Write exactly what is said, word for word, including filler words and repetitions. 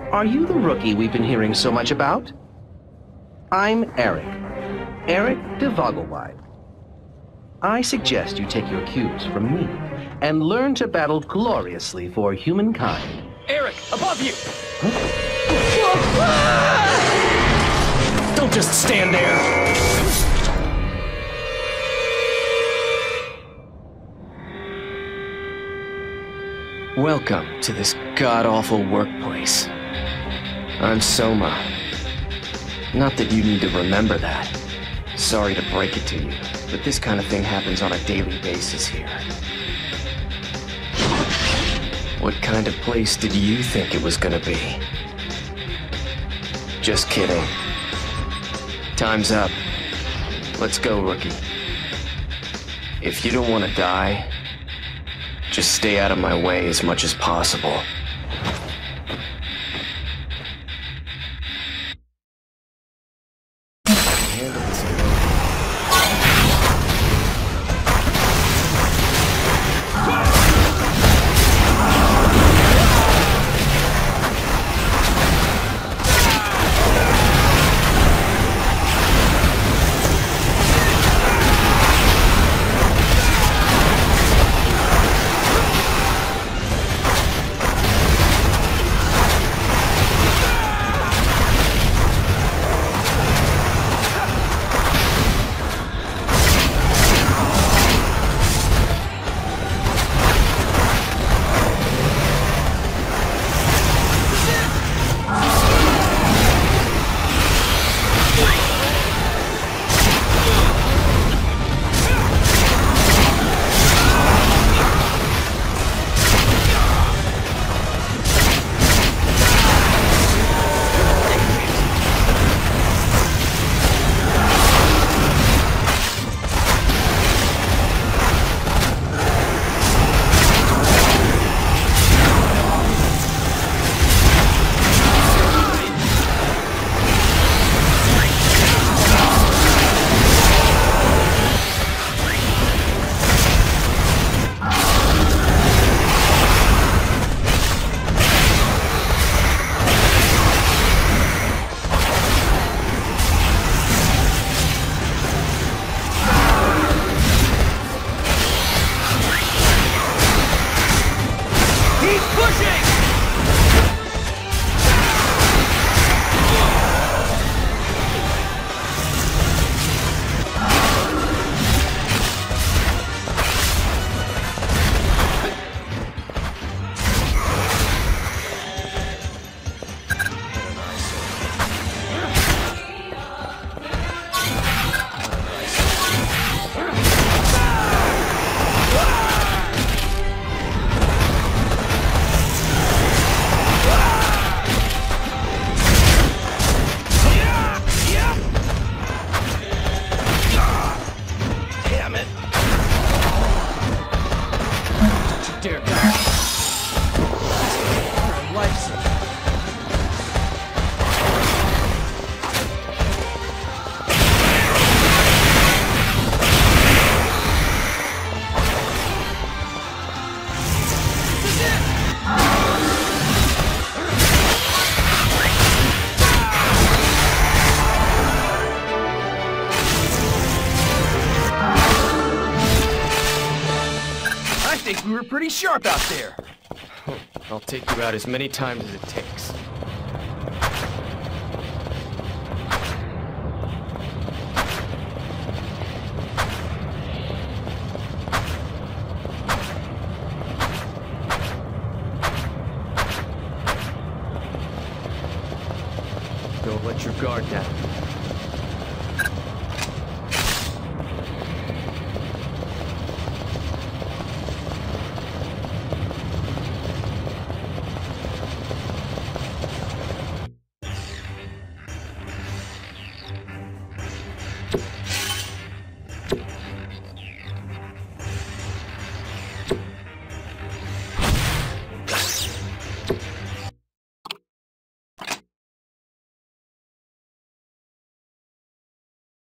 Are you the rookie we've been hearing so much about? I'm Eric. Eric de Vogelweide. I suggest you take your cues from me and learn to battle gloriously for humankind. Eric, above you! Huh? Don't just stand there! Welcome to this god-awful workplace. I'm Soma. Not that you need to remember that. Sorry to break it to you, but this kind of thing happens on a daily basis here. What kind of place did you think it was gonna be? Just kidding. Time's up. Let's go, rookie. If you don't want to die, just stay out of my way as much as possible. We were pretty sharp out there. I'll take you out as many times as it takes. Don't let your guard down.